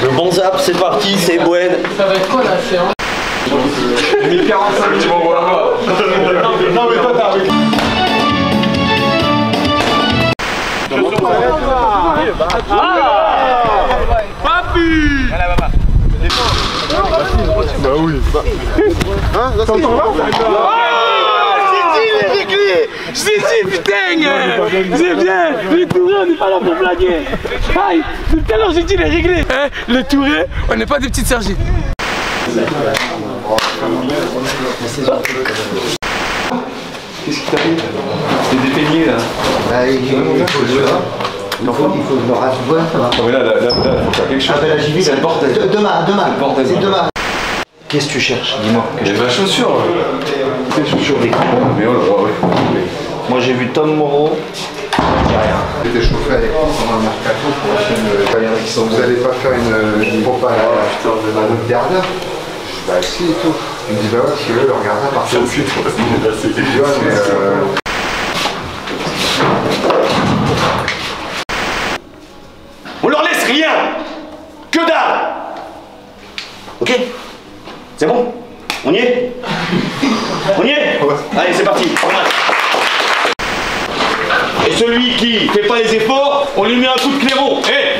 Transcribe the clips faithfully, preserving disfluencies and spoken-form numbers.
Le bon zap, c'est parti, c'est Bwen. Ça va être quoi la séance? mille quarante-cinq, tu m'envoies. Non mais toi t'as arrêté. Ah Papi. Bah oui. Hein, là c'est J'ai dit, j'ai dit, putain. C'est bien. Les tourés, on n'est pas là pour blaguer. Aïe, tout à l'heure j'ai dit les réglés. Hein, les tourés, on n'est pas des petites Sergi. Qu'est-ce qui t'arrive? T'es dépeigné là. Bah, il faut le Il faut, il faut le rase. Ouais, ça va. Non mais là, là, là, là, faut faire quelque chose. Ah, ben là, j'y vais. C'est le bordel. Demain, demain. C'est demain. Qu'est-ce que tu cherches? Dis-moi. J'ai ma chaussure. Quelle chaussure? Des crampons. Mais oh là là, ouais. Moi j'ai vu Tom Moreau. J'ai rien. J'étais chauffé avec lui pendant le mercato pour la chaîne. Vous n'allez pas faire une, une propale à notre gardien? Bah si et tout. Il me dit bah ouais, si eux le regardent à partir de suite. Tu vois, mais euh... On leur laisse rien. Que dalle. Ok? C'est bon? On y est? On y est? Allez, c'est parti. Et celui qui fait pas les efforts, on lui met un coup de clairon. Hé!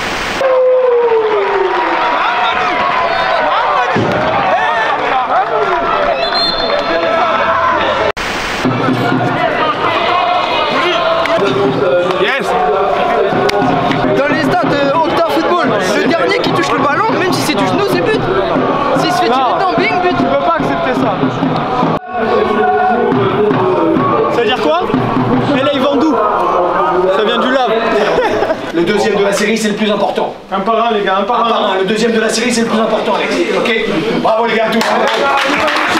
Yes. Dans les stats de Octa Football, le dernier qui touche le ballon, même si c'est du genou, c'est but. S'il se fait tirer dedans, bing, but. Tu peux pas accepter ça. Ça veut dire quoi? Et là, il vend d'où? Ça vient du lave. Le deuxième de la série, c'est le plus important. Un par un, les gars, un par un. Un par un. Le deuxième de la série, c'est le plus important, Alex. Ok? Bravo les gars, tout.